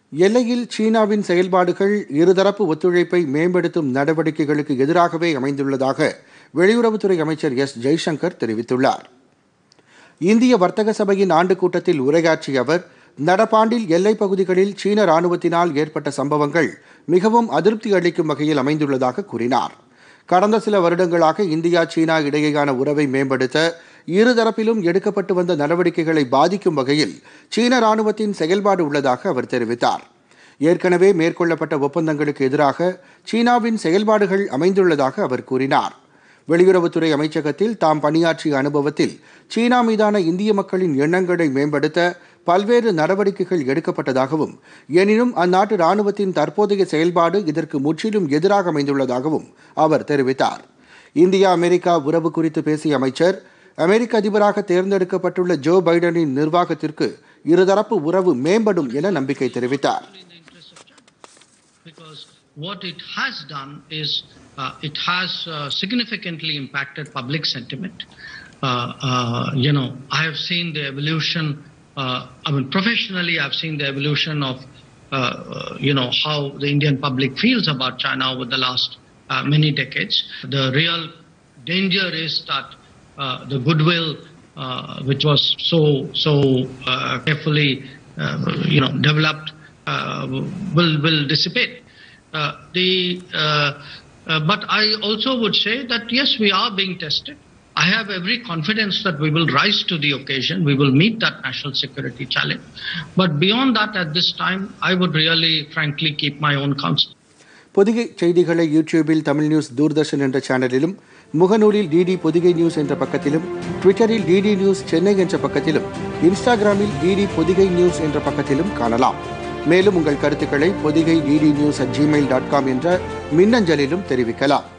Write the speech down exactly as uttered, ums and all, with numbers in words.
எல்லையில் சீனாவின் செயல்பாடுகள் இருதரப்பு ஒத்துழைப்பை மேம்படுத்தும் நடவடிக்கைகளுக்கு எதிராகவே அமைந்துள்ளதாக வெளியுறவுத்துறை அமைச்சர் எஸ் ஜெய்சங்கர் தெரிவித்துள்ளார். இந்திய வர்த்தக சபையின் ஆண்டு கூட்டத்தில் உரையாற்றிய அவர், நடப்பாண்டில் எல்லைப் பகுதிகளில் சீன ராணுவத்தினால் ஏற்பட்ட சம்பவங்கள் மிகவும் அதிருப்தி அளிக்கும் வகையில் அமைந்துள்ளதாக கூறினார். கடந்த சில வருடங்களாக இந்தியா சீனா இடையேயான உறவை மேம்படுத்த இருதரப்பிலும் எடுக்கப்பட்டு வந்த நடவடிக்கைகளை பாதிக்கும் வகையில் சீன ராணுவத்தின் செயல்பாடு உள்ளதாக அவர் தெரிவித்தார். ஏற்கனவே மேற்கொள்ளப்பட்ட ஒப்பந்தங்களுக்கு எதிராக சீனாவின் செயல்பாடுகள் அமைந்துள்ளதாக அவர் கூறினார். வெளியுறவுத்துறை அமைச்சகத்தில் தாம் பணியாற்றிய அனுபவத்தில் சீனா மீதான இந்திய மக்களின் எண்ணங்களை மேம்படுத்த பல்வேறு நடவடிக்கைகள் எடுக்கப்பட்டதாகவும், எனினும் அந்நாட்டு ராணுவத்தின் தற்போதைய செயல்பாடு இதற்கு முற்றிலும் எதிராக அமைந்துள்ளதாகவும் அவர் தெரிவித்தார். இந்தியா அமெரிக்கா உறவு குறித்து பேசிய அமைச்சர், அமெரிக்க அதிபராக தேர்ந்தெடுக்கப்பட்டுள்ள ஜோ பைடனின் நிர்வாகத்திற்கு இருதரப்பு உறவு மேம்படும் என நம்பிக்கை தெரிவித்தார். What it has done is uh, it has uh, significantly impacted public sentiment. Uh, uh, you know, I have seen the evolution. Uh, I mean, professionally, I've seen the evolution of uh, you know how the Indian public feels about China over the last uh, many decades. The real danger is that uh, the goodwill, uh, which was so so uh, carefully uh, you know developed, uh, will will dissipate. Uh, the uh, uh, but I also would say that yes, we are being tested. I have every confidence that we will rise to the occasion. We will meet that national security challenge. But beyond that, at this time, I would really, frankly, keep my own counsel. Pothigai செய்திகளை யூடியூபில் Tamil news Doordarshan என்ற சேனலிலும், முகநூலில் DD Pothigai news என்ற பக்கத்திலும், ட்விட்டரில் DD news Chennai என்ற பக்கத்திலும், இன்ஸ்டாகிராமில் டிடி பொதிகை நியூஸ் என்ற பக்கத்திலும் காணலாம். மேலும் உங்கள் கருத்துக்களை Podhigai DD news at Gmail dot com என்ற மின்னஞ்சலிலும் தெரிவிக்கலாம்.